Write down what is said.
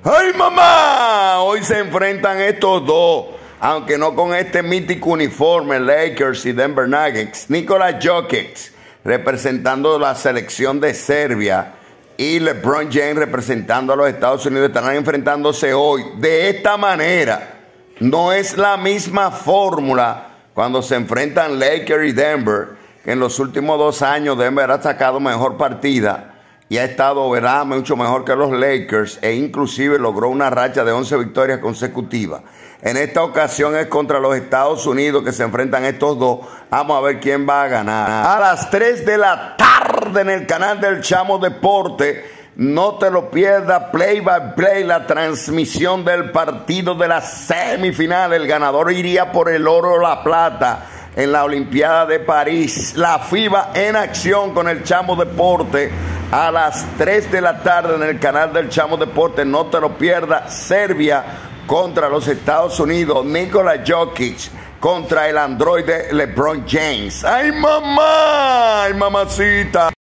¡Ay, mamá! Hoy se enfrentan estos dos, aunque no con este mítico uniforme, Lakers y Denver Nuggets. Nikola Jokic, representando la selección de Serbia, y LeBron James, representando a los Estados Unidos, estarán enfrentándose hoy de esta manera. No es la misma fórmula cuando se enfrentan Lakers y Denver, que en los últimos 2 años Denver ha sacado mejor partida y ha estado, ¿verdad?, mucho mejor que los Lakers, e inclusive logró una racha de 11 victorias consecutivas. En esta ocasión es contra los Estados Unidos que se enfrentan estos dos. Vamos a ver quién va a ganar. A las 3 de la tarde en el canal del Chamo Deporte. No te lo pierdas, play by play, la transmisión del partido de la semifinal. El ganador iría por el oro o la plata en la Olimpiada de París. La FIBA en acción con el Chamo Deporte a las 3 de la tarde en el canal del Chamo Deporte. No te lo pierdas. Serbia contra los Estados Unidos. Nikola Jokic contra el androide LeBron James. ¡Ay, mamá! ¡Ay, mamacita!